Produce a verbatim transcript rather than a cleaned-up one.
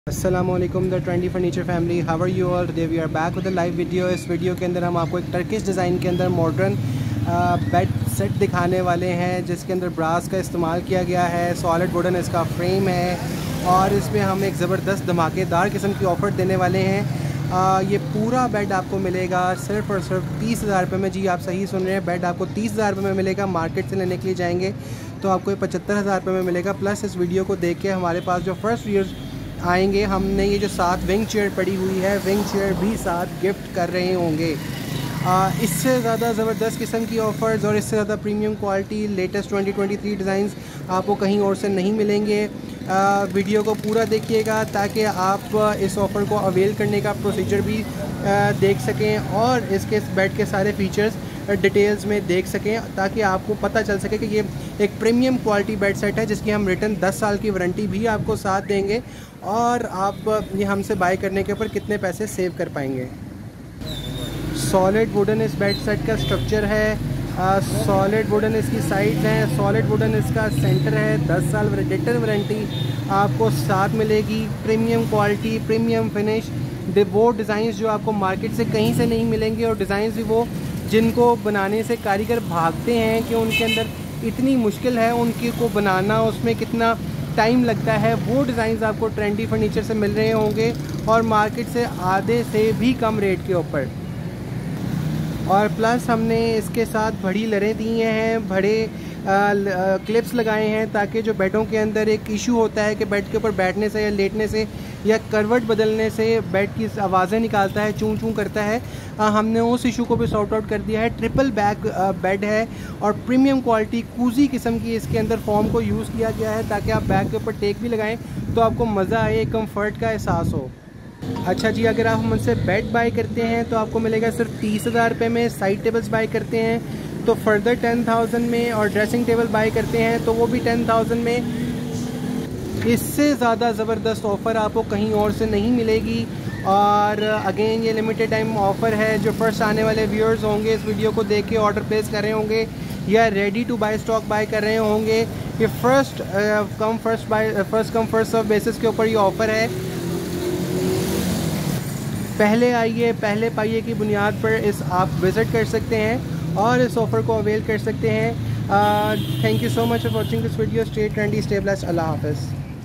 अस्सलामुअलैकुम the trendy furniture family, how are you all? Today we are back with a live video. इस video के अंदर हम आपको एक टर्किश डिज़ाइन के अंदर मॉडर्न बेड सेट दिखाने वाले हैं, जिसके अंदर ब्रास का इस्तेमाल किया गया है। सॉलिड वुडन इसका फ्रेम है और इसमें हम एक ज़बरदस्त धमाकेदार किस्म की ऑफ़र देने वाले हैं। आ, ये पूरा बेड आपको मिलेगा सिर्फ और सिर्फ तीस हज़ार रुपये में। जी आप सही सुन रहे हैं, बेड आपको तीस हज़ार रुपये में मिलेगा। मार्केट से लेने के लिए जाएंगे तो आपको ये पचहत्तर हज़ार रुपये में मिलेगा। प्लस इस वीडियो को देख के हमारे पास जो फर्स्ट व्यूअर्स आएंगे, हमने ये जो साथ विंग चेयर पड़ी हुई है, विंग चेयर भी साथ गिफ्ट कर रहे होंगे। आ, इससे ज़्यादा ज़बरदस्त किस्म की ऑफ़र्स और इससे ज़्यादा premium quality latest twenty twenty three designs आपको कहीं और से नहीं मिलेंगे। आ, वीडियो को पूरा देखिएगा ताकि आप इस ऑफ़र को अवेल करने का प्रोसीजर भी आ, देख सकें और इसके बेड के सारे फीचर्स डिटेल्स में देख सकें, ताकि आपको पता चल सके कि ये एक प्रीमियम क्वालिटी बेड सेट है जिसकी हम रिटर्न दस साल की वारंटी भी आपको साथ देंगे और आप ये हमसे बाय करने के ऊपर कितने पैसे सेव कर पाएंगे। सॉलिड वुडन इस बेड सेट का स्ट्रक्चर है, सॉलिड वुडन इसकी साइड्स हैं, सॉलिड वुडन इसका सेंटर है। दस साल रिटर्न वारंटी आपको साथ मिलेगी। प्रीमियम क्वालिटी, प्रीमियम फिनिश, वो डिज़ाइंस जो आपको मार्केट से कहीं से नहीं मिलेंगे और डिज़ाइंस भी वो जिनको बनाने से कारीगर भागते हैं कि उनके अंदर इतनी मुश्किल है उनकी को बनाना, उसमें कितना टाइम लगता है, वो डिज़ाइंस आपको ट्रेंडी फर्नीचर से मिल रहे होंगे और मार्केट से आधे से भी कम रेट के ऊपर। और प्लस हमने इसके साथ बड़ी लरें दी हैं, बड़े क्लिप्स लगाए हैं, ताकि जो बेडों के अंदर एक इशू होता है कि बेड के ऊपर बैठने से या लेटने से या करवट बदलने से बेड की आवाज़ें निकालता है, चूं चूं करता है, आ, हमने उस इशू को भी सॉर्ट आउट कर दिया है। ट्रिपल बैक बेड है और प्रीमियम क्वालिटी कूजी किस्म की इसके अंदर फॉर्म को यूज़ किया गया है, ताकि आप बैक के ऊपर टेक भी लगाएं तो आपको मज़ा आए, कंफर्ट का एहसास हो। अच्छा जी, अगर आप हमसे बेड बाय करते हैं तो आपको मिलेगा सिर्फ तीस हज़ार रुपये में। साइड टेबल्स बाय करते हैं तो फर्दर टेन थाउजेंड में, और ड्रेसिंग टेबल बाय करते हैं तो वो भी टेन थाउजेंड में। इससे ज़्यादा ज़बरदस्त ऑफ़र आपको कहीं और से नहीं मिलेगी। और अगेन ये लिमिटेड टाइम ऑफ़र है। जो फर्स्ट आने वाले व्यूअर्स होंगे इस वीडियो को देख के ऑर्डर प्लेस कर रहे होंगे या ready to buy stock buy कर रहे होंगे, ये first come first buy first come first serve basis के ऊपर ये ऑफ़र है। पहले आइए पहले पाइए की बुनियाद पर इस आप विज़िट कर सकते हैं और इस ऑफ़र को अवेल कर सकते हैं। Thank you so much for watching this video. Stay trendy, stay blessed. अल्लाह हाफ़िज़।